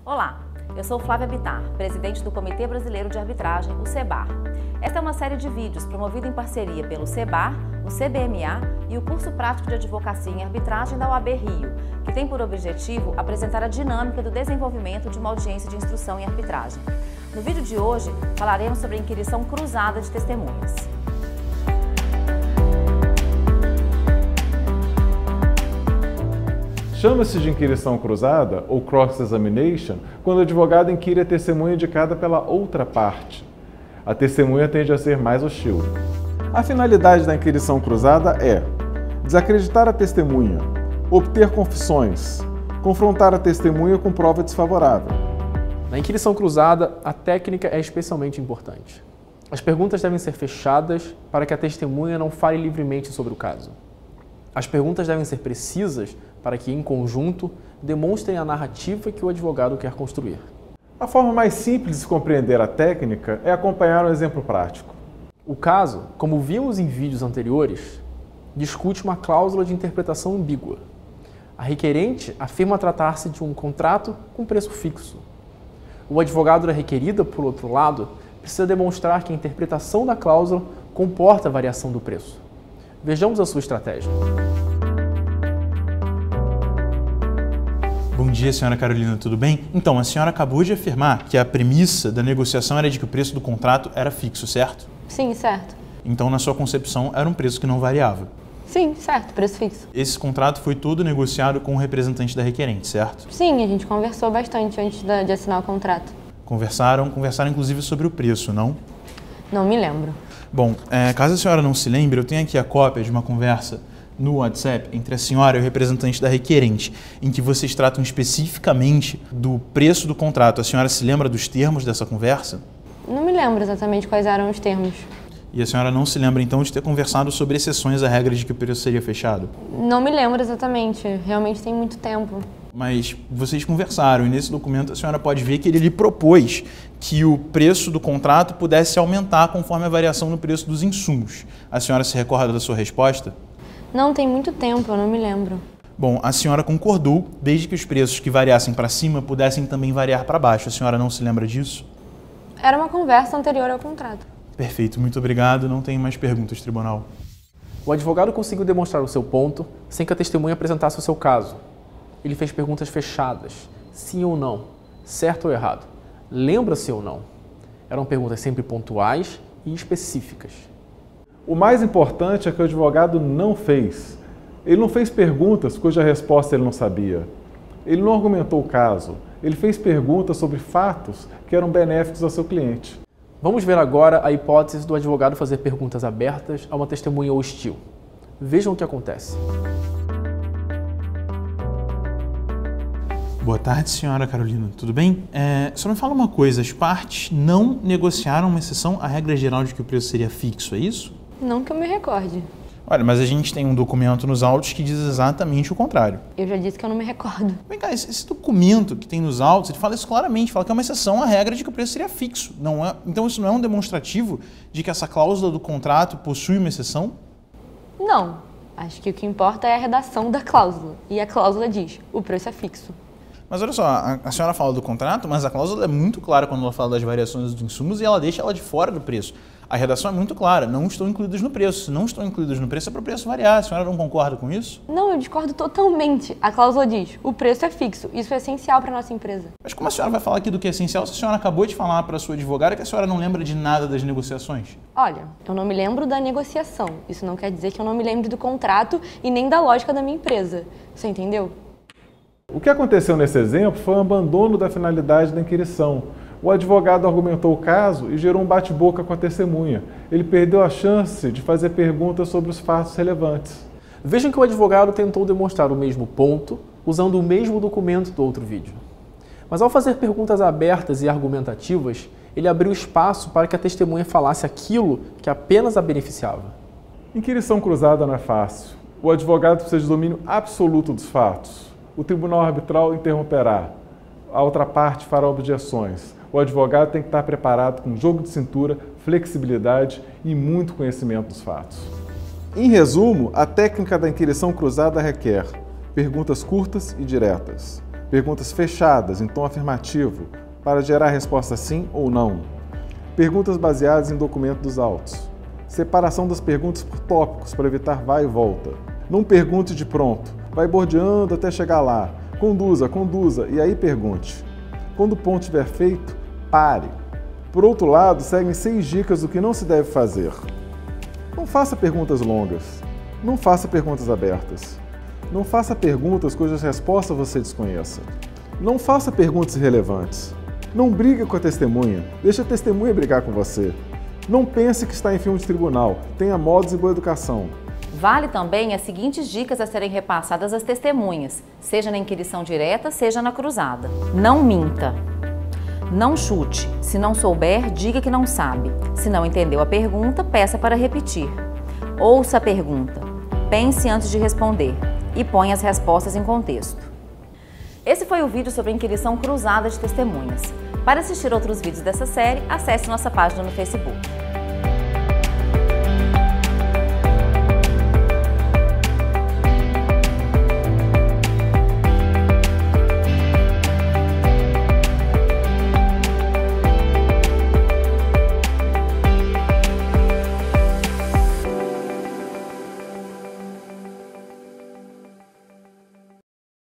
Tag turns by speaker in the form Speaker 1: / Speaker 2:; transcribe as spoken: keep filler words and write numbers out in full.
Speaker 1: Olá, eu sou Flávia Bittar, presidente do Comitê Brasileiro de Arbitragem, o CEBAR. Esta é uma série de vídeos promovida em parceria pelo CEBAR, o C B M A e o Curso Prático de Advocacia em Arbitragem da U A B Rio, que tem por objetivo apresentar a dinâmica do desenvolvimento de uma audiência de instrução em arbitragem. No vídeo de hoje, falaremos sobre a inquirição cruzada de testemunhas.
Speaker 2: Chama-se de inquirição cruzada, ou cross-examination, quando o advogado inquire a testemunha indicada pela outra parte. A testemunha tende a ser mais hostil. A finalidade da inquirição cruzada é desacreditar a testemunha, obter confissões, confrontar a testemunha com prova desfavorável.
Speaker 3: Na inquirição cruzada, a técnica é especialmente importante. As perguntas devem ser fechadas para que a testemunha não fale livremente sobre o caso. As perguntas devem ser precisas para que, em conjunto, demonstrem a narrativa que o advogado quer construir.
Speaker 2: A forma mais simples de compreender a técnica é acompanhar um exemplo prático.
Speaker 3: O caso, como vimos em vídeos anteriores, discute uma cláusula de interpretação ambígua. A requerente afirma tratar-se de um contrato com preço fixo. O advogado da requerida, por outro lado, precisa demonstrar que a interpretação da cláusula comporta a variação do preço. Vejamos a sua estratégia.
Speaker 4: Bom dia, senhora Carolina, tudo bem? Então, a senhora acabou de afirmar que a premissa da negociação era de que o preço do contrato era fixo, certo?
Speaker 5: Sim, certo.
Speaker 4: Então, na sua concepção, era um preço que não variava?
Speaker 5: Sim, certo, preço fixo.
Speaker 4: Esse contrato foi todo negociado com o representante da requerente, certo?
Speaker 5: Sim, a gente conversou bastante antes de assinar o contrato.
Speaker 4: Conversaram, conversaram inclusive sobre o preço, não?
Speaker 5: Não me lembro.
Speaker 4: Bom, é, caso a senhora não se lembre, eu tenho aqui a cópia de uma conversa no WhatsApp entre a senhora e o representante da requerente, em que vocês tratam especificamente do preço do contrato. A senhora se lembra dos termos dessa conversa?
Speaker 5: Não me lembro exatamente quais eram os termos.
Speaker 4: E a senhora não se lembra, então, de ter conversado sobre exceções à regra de que o preço seria fechado?
Speaker 5: Não me lembro exatamente. Realmente tem muito tempo.
Speaker 4: Mas vocês conversaram e nesse documento a senhora pode ver que ele lhe propôs que o preço do contrato pudesse aumentar conforme a variação no preço dos insumos. A senhora se recorda da sua resposta?
Speaker 5: Não, tem muito tempo, eu não me lembro.
Speaker 4: Bom, a senhora concordou desde que os preços que variassem para cima pudessem também variar para baixo. A senhora não se lembra disso?
Speaker 5: Era uma conversa anterior ao contrato.
Speaker 4: Perfeito, muito obrigado. Não tenho mais perguntas, tribunal.
Speaker 3: O advogado conseguiu demonstrar o seu ponto sem que a testemunha apresentasse o seu caso. Ele fez perguntas fechadas, sim ou não, certo ou errado, lembra-se ou não. Eram perguntas sempre pontuais e específicas.
Speaker 2: O mais importante é que o advogado não fez. Ele não fez perguntas cuja resposta ele não sabia. Ele não argumentou o caso. Ele fez perguntas sobre fatos que eram benéficos ao seu cliente.
Speaker 3: Vamos ver agora a hipótese do advogado fazer perguntas abertas a uma testemunha hostil. Vejam o que acontece.
Speaker 4: Boa tarde, senhora Carolina. Tudo bem? É, só me fala uma coisa, as partes não negociaram uma exceção à regra geral de que o preço seria fixo, é isso?
Speaker 5: Não que eu me recorde.
Speaker 4: Olha, mas a gente tem um documento nos autos que diz exatamente o contrário.
Speaker 5: Eu já disse que eu não me recordo.
Speaker 4: Vem cá, esse, esse documento que tem nos autos, ele fala isso claramente, fala que é uma exceção à regra de que o preço seria fixo. Não é, então isso não é um demonstrativo de que essa cláusula do contrato possui uma exceção?
Speaker 5: Não. Acho que o que importa é a redação da cláusula. E a cláusula diz, o preço é fixo.
Speaker 4: Mas olha só, a, a senhora fala do contrato, mas a cláusula é muito clara quando ela fala das variações dos insumos e ela deixa ela de fora do preço. A redação é muito clara, não estão incluídas no preço. Se não estão incluídas no preço, é para o preço variar. A senhora não concorda com isso?
Speaker 5: Não, eu discordo totalmente. A cláusula diz, o preço é fixo. Isso é essencial para a nossa empresa.
Speaker 4: Mas como a senhora vai falar aqui do que é essencial se a senhora acabou de falar para a sua advogada que a senhora não lembra de nada das negociações?
Speaker 5: Olha, eu não me lembro da negociação. Isso não quer dizer que eu não me lembre do contrato e nem da lógica da minha empresa. Você entendeu?
Speaker 2: O que aconteceu nesse exemplo foi o abandono da finalidade da inquirição. O advogado argumentou o caso e gerou um bate-boca com a testemunha. Ele perdeu a chance de fazer perguntas sobre os fatos relevantes.
Speaker 3: Vejam que o advogado tentou demonstrar o mesmo ponto usando o mesmo documento do outro vídeo. Mas ao fazer perguntas abertas e argumentativas, ele abriu espaço para que a testemunha falasse aquilo que apenas a beneficiava.
Speaker 2: Inquirição cruzada não é fácil. O advogado precisa de domínio absoluto dos fatos. O tribunal arbitral interromperá. A outra parte fará objeções. O advogado tem que estar preparado com jogo de cintura, flexibilidade e muito conhecimento dos fatos. Em resumo, a técnica da inquirição cruzada requer perguntas curtas e diretas, Perguntas fechadas, em tom afirmativo, para gerar resposta sim ou não. Perguntas baseadas em documento dos autos. Separação das perguntas por tópicos para evitar vai e volta. Não pergunte de pronto, vai bordeando até chegar lá. Conduza, conduza e aí pergunte. Quando o ponto estiver feito, pare. Por outro lado, seguem seis dicas do que não se deve fazer. Não faça perguntas longas. Não faça perguntas abertas. Não faça perguntas cujas respostas você desconheça. Não faça perguntas irrelevantes. Não brigue com a testemunha. Deixe a testemunha brigar com você. Não pense que está em filme de tribunal. Tenha modos e boa educação.
Speaker 1: Vale também as seguintes dicas a serem repassadas às testemunhas, seja na inquirição direta, seja na cruzada. Não minta. Não chute. Se não souber, diga que não sabe. Se não entendeu a pergunta, peça para repetir. Ouça a pergunta. Pense antes de responder. E ponha as respostas em contexto. Esse foi o vídeo sobre a inquirição cruzada de testemunhas. Para assistir outros vídeos dessa série, acesse nossa página no Facebook.